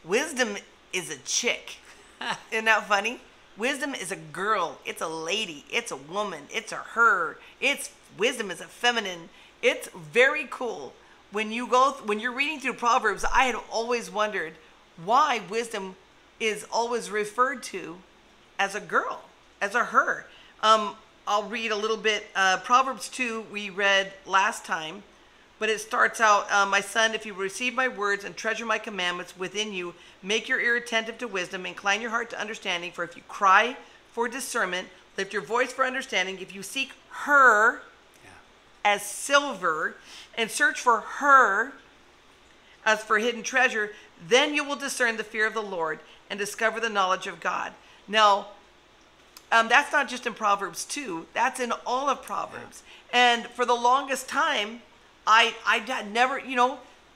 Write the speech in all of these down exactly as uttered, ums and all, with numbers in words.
Wisdom is a chick. Isn't that funny? Wisdom is a girl. It's a lady. It's a woman. It's a her. It's wisdom is a feminine. It's very cool. When you go, when you're reading through Proverbs, I had always wondered why wisdom is always referred to as a girl, as a her. Um, I'll read a little bit. Uh, Proverbs two we read last time, but it starts out, uh, my son, if you receive my words and treasure my commandments within you, make your ear attentive to wisdom, incline your heart to understanding. For if you cry for discernment, lift your voice for understanding. If you seek her yeah. as silver and search for her as for hidden treasure, then you will discern the fear of the Lord and discover the knowledge of God. Now, um, that's not just in Proverbs two. That's in all of Proverbs. Yeah. And for the longest time, I, I had never, you know,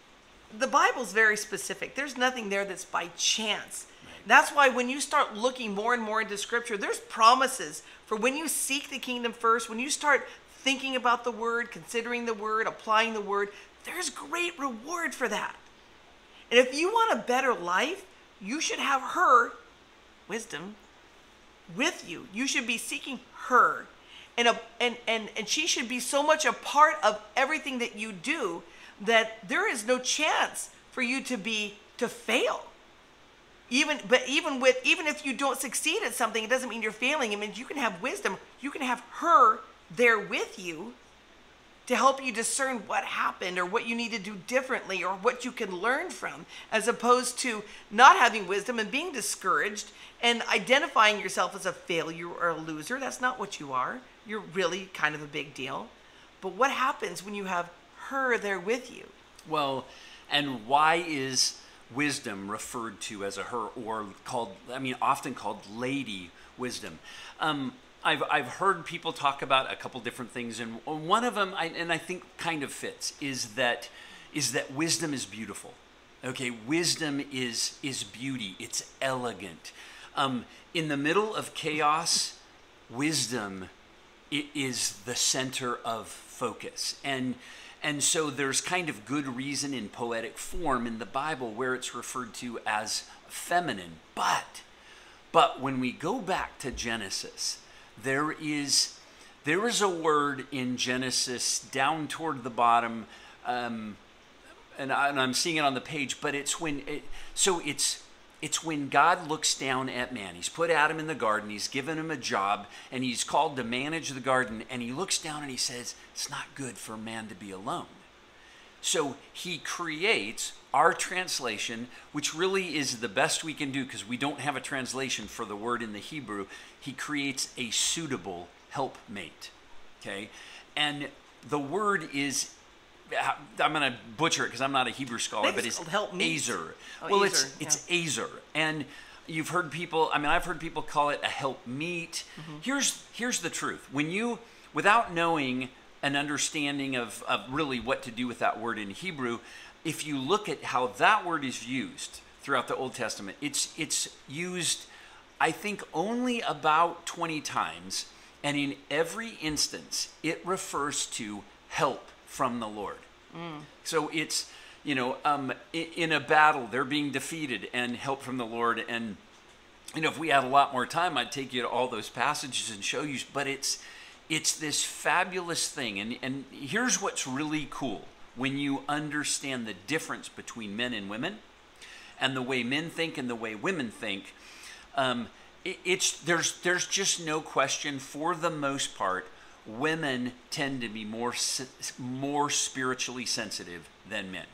the Bible's very specific. There's nothing there that's by chance. Right. That's why when you start looking more and more into Scripture, there's promises for when you seek the kingdom first, when you start thinking about the Word, considering the Word, applying the Word, there's great reward for that. And if you want a better life, you should have her, wisdom, with you. You should be seeking her. And, a, and, and, and she should be so much a part of everything that you do that there is no chance for you to be, to fail. Even, but even with, even if you don't succeed at something, it doesn't mean you're failing. It means you can have wisdom. You can have her there with you to help you discern what happened or what you need to do differently or what you can learn from, as opposed to not having wisdom and being discouraged and identifying yourself as a failure or a loser. That's not what you are. You're really kind of a big deal. But what happens when you have her there with you? Well, and why is wisdom referred to as a her, or called, I mean, often called Lady Wisdom? Um, I've, I've heard people talk about a couple different things, and one of them, I, and I think kind of fits, is that is that wisdom is beautiful. Okay, wisdom is is beauty. It's elegant. Um, in the middle of chaos, wisdom it is the center of focus, and and so there's kind of good reason in poetic form in the Bible where it's referred to as feminine. But but when we go back to Genesis, there is there is a word in Genesis down toward the bottom, um, and, I, and I'm seeing it on the page. But it's when it, so it's it's when God looks down at man. He's put Adam in the garden. He's given him a job, and he's called to manage the garden. And he looks down and he says, "It's not good for man to be alone." So he creates our translation, which really is the best we can do because we don't have a translation for the word in the Hebrew. He creates a suitable helpmate, okay? And the word is, I'm going to butcher it because I'm not a Hebrew scholar, but it's Azer. Oh, well, Azer, it's it's yeah. Azer. And you've heard people, I mean, I've heard people call it a helpmeet. Mm-hmm. Here's, here's the truth. When you, without knowing an understanding of, of really what to do with that word in Hebrew, if you look at how that word is used throughout the Old Testament, it's it's used, I think, only about twenty times, and in every instance, it refers to help from the Lord. Mm. So it's, you know, um, in a battle, they're being defeated and help from the Lord. And, you know, if we had a lot more time, I'd take you to all those passages and show you, but it's it's this fabulous thing. And, and here's what's really cool. When you understand the difference between men and women and the way men think and the way women think, um, it, it's there's there's just no question, for the most part, women tend to be more more spiritually sensitive than men.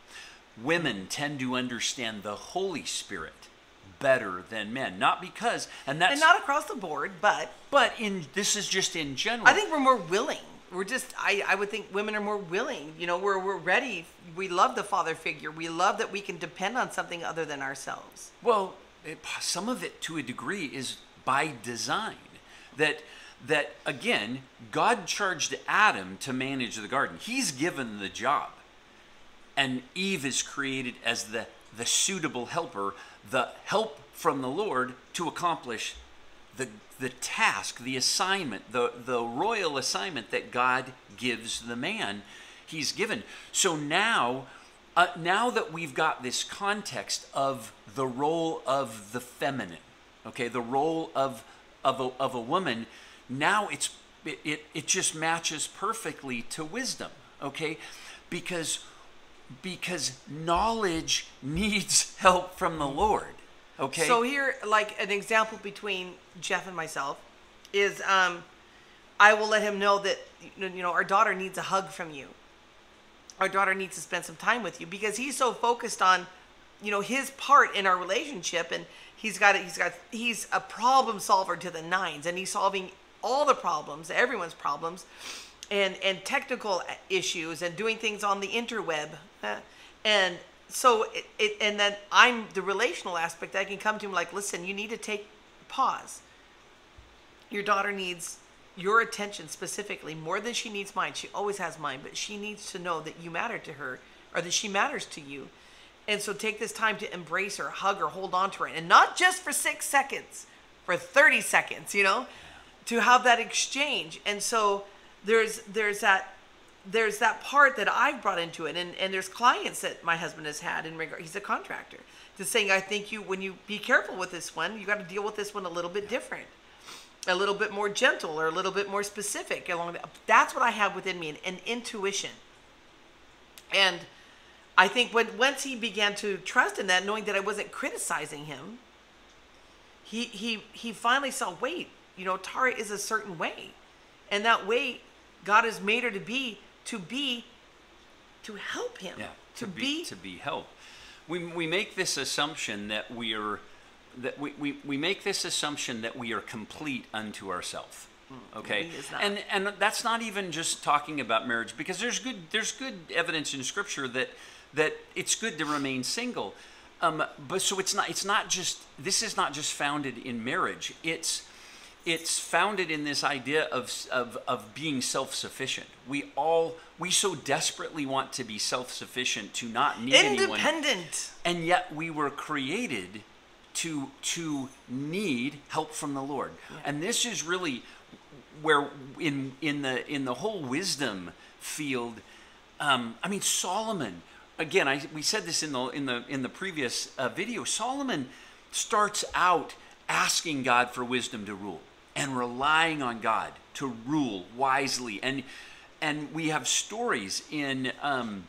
Women tend to understand the Holy Spirit better than men, not because, and that's and not across the board, but but in this is just in general. I think we're more willing. We're just, I, I would think women are more willing. You know, we're, we're ready. We love the father figure. We love that we can depend on something other than ourselves. Well, it, some of it to a degree is by design. That, that again, God charged Adam to manage the garden. He's given the job. And Eve is created as the, the suitable helper, the help from the Lord to accomplish the the task, the assignment, the, the royal assignment that God gives the man he's given. So now, uh, now that we've got this context of the role of the feminine, okay, the role of of a, of a woman, now it's it, it it just matches perfectly to wisdom, okay, because because knowledge needs help from the Lord, okay. So here, like an example between Jeff and myself is, um, I will let him know that, you know, our daughter needs a hug from you. Our daughter needs to spend some time with you, because he's so focused on, you know, his part in our relationship, and he's got he's got he's a problem solver to the nines, and he's solving all the problems, everyone's problems, and and technical issues, and doing things on the interweb, and so it, it and then I'm the relational aspect. I can come to him like, listen, you need to take pause. Your daughter needs your attention specifically more than she needs mine. She always has mine, but she needs to know that you matter to her, or that she matters to you. And so take this time to embrace her, hug her, hold on to her, and not just for six seconds, for thirty seconds, you know, to have that exchange. And so there's there's that there's that part that I've brought into it, and and there's clients that my husband has had in regard. He's a contractor, to saying, I think you when you be careful with this one, you got to deal with this one a little bit different, a little bit more gentle, or a little bit more specific. Along that, that's what I have within me, an, an intuition. And I think when once he began to trust in that, knowing that I wasn't criticizing him, he he he finally saw, wait, you know, Tara is a certain way, and that way God has made her to be to be to help him, yeah, to, to be, be to be help. We we make this assumption that we are that we, we, we make this assumption that we are complete unto ourselves. Okay, and and that's not even just talking about marriage, because there's good there's good evidence in Scripture that that it's good to remain single, um, but so it's not it's not just this is not just founded in marriage. It's it's founded in this idea of of of being self-sufficient. We all we so desperately want to be self-sufficient, to not need anyone, independent, and yet we were created to to need help from the Lord. Yeah. And this is really where in in the in the whole wisdom field, um, I mean, Solomon, again, I we said this in the in the in the previous uh, video. Solomon starts out asking God for wisdom to rule and relying on God to rule wisely, and and we have stories in um,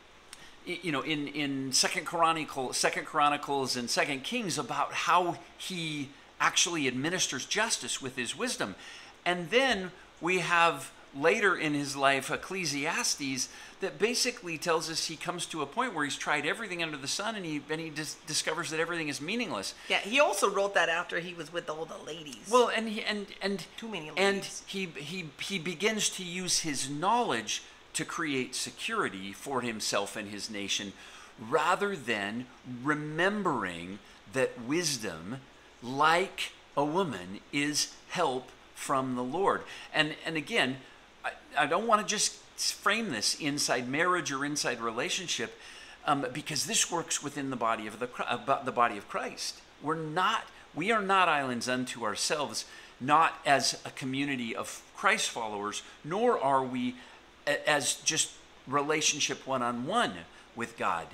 you know in in Second Chronicle, Second Chronicles, and Second Kings about how he actually administers justice with his wisdom. And then we have later in his life Ecclesiastes that basically tells us he comes to a point where he's tried everything under the sun, and he and he dis- discovers that everything is meaningless. Yeah, he also wrote that after he was with all the ladies. Well, and he and and too many ladies. And he he he begins to use his knowledge to create security for himself and his nation, rather than remembering that wisdom, like a woman, is help from the Lord. And and again, I, I don't want to just frame this inside marriage or inside relationship, um, because this works within the body of the uh, the body of Christ. We're not we are not islands unto ourselves, not as a community of Christ followers, nor are we a, as just relationship one-on-one with God.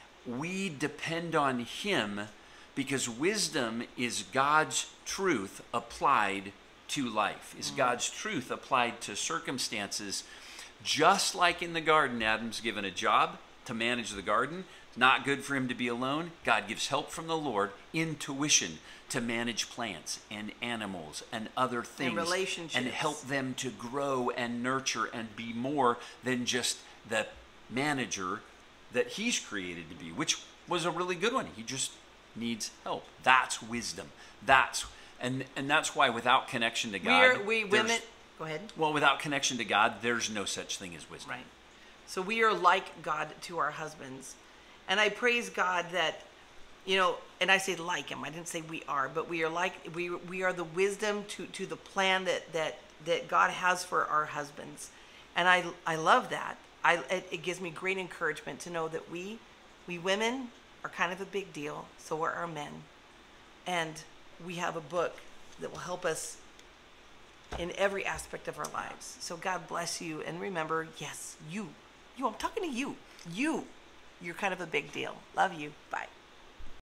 We depend on Him, because wisdom is God's truth applied to life, is God's truth applied to circumstances. Just like in the garden, Adam's given a job to manage the garden. It's not good for him to be alone. God gives help from the Lord, intuition to manage plants and animals and other things, and relationships, and help them to grow and nurture and be more than just the manager that he's created to be, which was a really good one. He just needs help. That's wisdom. That's And and that's why without connection to God, we, are, we women, go ahead. Well, without connection to God, there's no such thing as wisdom. Right. So we are like God to our husbands. And I praise God that, you know, and I say like him, I didn't say we are, but we are like, we we are the wisdom to, to the plan that, that, that God has for our husbands. And I I love that. I it, it gives me great encouragement to know that we, we women are kind of a big deal. So are our men. And we have a book that will help us in every aspect of our lives. So God bless you. And remember, yes, you, you, I'm talking to you, you, you're kind of a big deal. Love you. Bye.